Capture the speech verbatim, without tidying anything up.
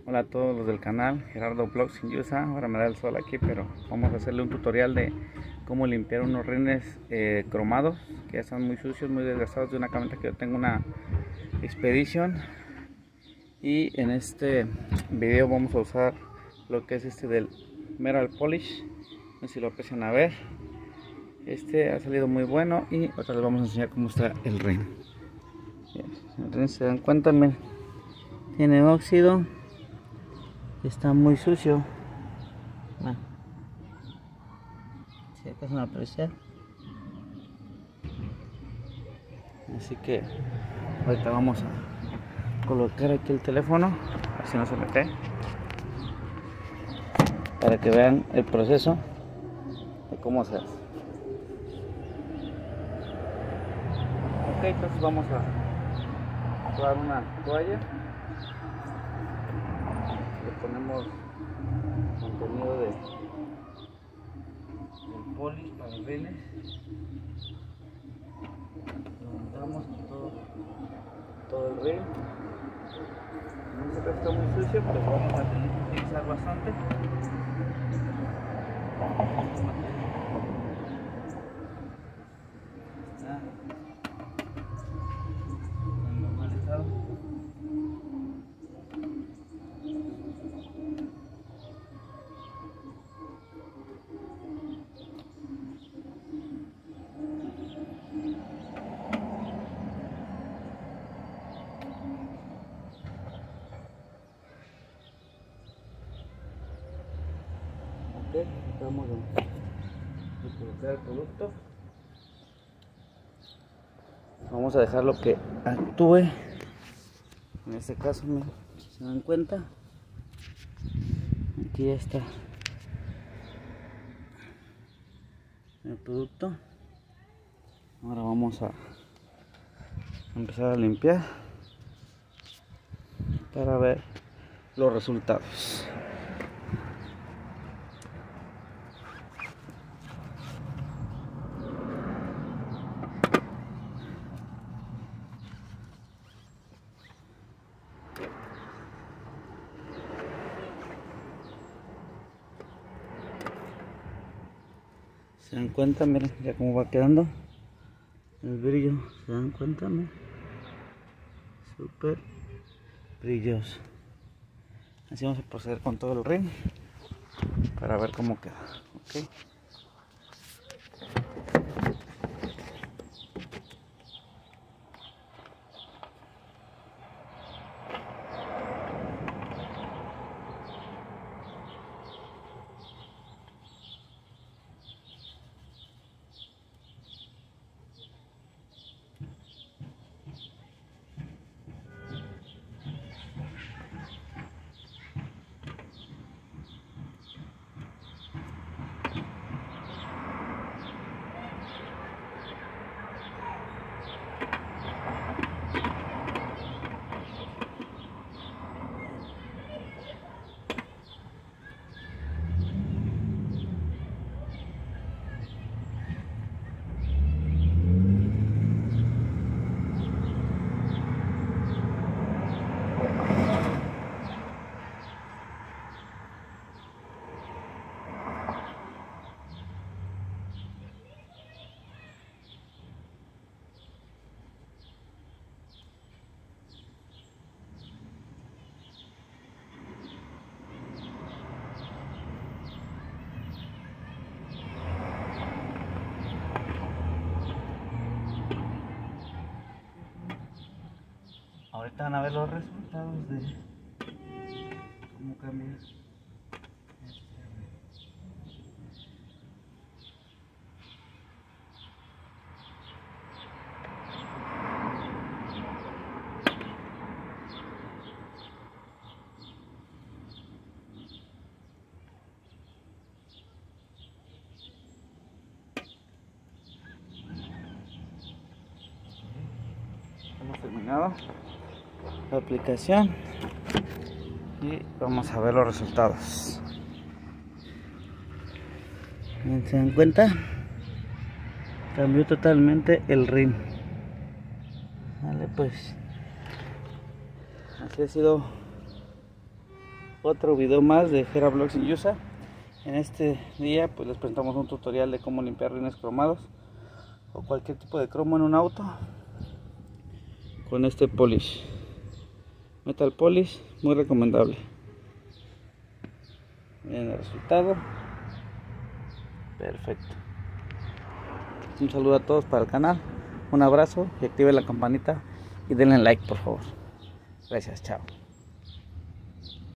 Hola a todos los del canal Gerardo Vlogs in U S A. Ahora me da el sol aquí, pero vamos a hacerle un tutorial de cómo limpiar unos rines eh, cromados que ya están muy sucios, muy desgastados, de una camioneta que yo tengo, una Expedition. Y en este video vamos a usar lo que es este del Metal Polish. No sé si lo aprecian a ver. Este ha salido muy bueno y ahora les vamos a enseñar cómo está el rin. El rin, se dan cuenta, miren, tiene óxido. Está muy sucio. Bueno, si acaso no apreciar. Así que ahorita vamos a colocar aquí el teléfono, así no se me cae, para que vean el proceso de cómo se hace. Ok, entonces vamos a tomar una toalla. Le ponemos contenido de del polish para los rines, lo untamos con todo, todo el rin. En este caso está muy sucio, pero vamos a tener que utilizar bastante. Está en normal estado. Vamos a colocar el producto. Vamos a dejarlo que actúe. En este caso, miren, si se dan cuenta, aquí ya está el producto. Ahora vamos a empezar a limpiar para ver los resultados. Se dan cuenta, miren ya cómo va quedando el brillo. Se dan cuenta, miren, súper brilloso. Así vamos a proceder con todo el rin para ver cómo queda. ¿Okay? Ahorita van a ver los resultados de cómo cambia. Hemos terminado la aplicación y vamos a ver los resultados. ¿Se dan cuenta? Cambió totalmente el rin. Vale, pues así ha sido otro video más de Jera Vlogs in USA. En este día pues les presentamos un tutorial de cómo limpiar rines cromados o cualquier tipo de cromo en un auto con este polish, metal polish, muy recomendable. Miren el resultado, perfecto. Un saludo a todos para el canal, un abrazo y activen la campanita y denle like por favor. Gracias, chao.